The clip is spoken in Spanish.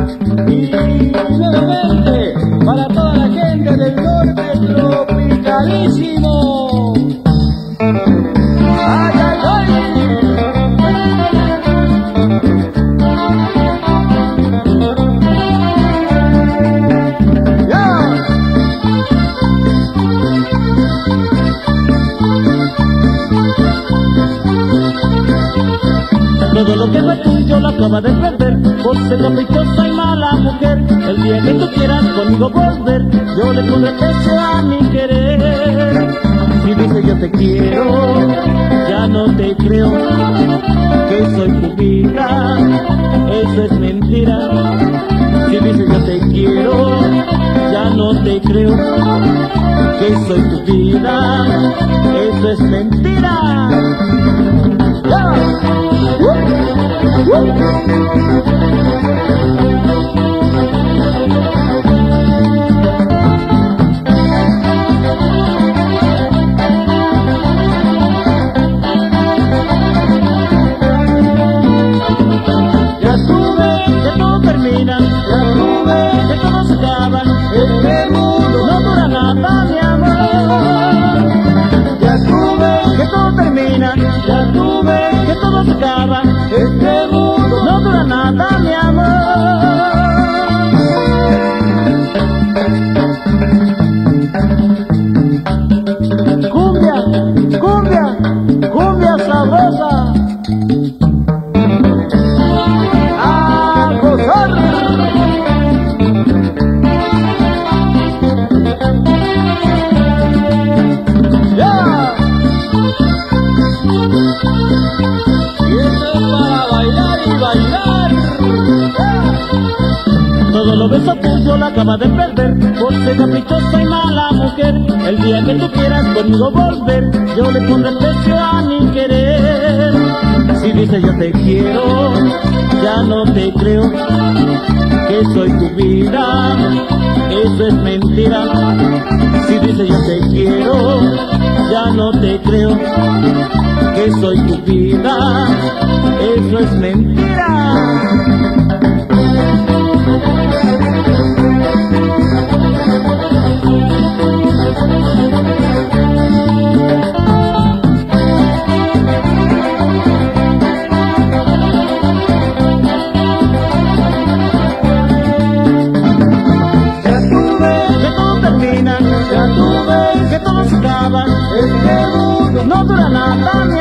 Y nuevamente para toda la gente del norte tropicalísimo. ¡Ay, ay, ay! Todo lo que fue tuyo lo acaba de perder por ser caprichosa y mala mujer. El día que tú quieras conmigo volver, yo le pondré pecho a mi querer. Si dices yo te quiero, ya no te creo que soy tu vida, eso es mentira. Si dices yo te quiero, ya no te creo que soy tu vida, eso es mentira. Ya tuve que todo termina, ya tuve que todo se acaba, este mundo no dura nada, mi amor. Ya tuve que todo termina, ya tuve que todo se acaba, este mundo no dura nada, mi amor. Cumbia, cumbia, cumbia sabrosa. ¡A gozar! ¡Ya! Y esto es para bailar y bailar. Todo lo beso tuyo lo acaba de perder por ser caprichosa y mala mujer. El día que tú quieras conmigo volver, yo le pondré pecho a mi querer. Si dices yo te quiero, ya no te creo que soy tu vida, eso es mentira. Si dices yo te quiero, ya no te creo que soy tu vida, eso es mentira. Ya tuve que todo se acaba, este mundo no dura nada.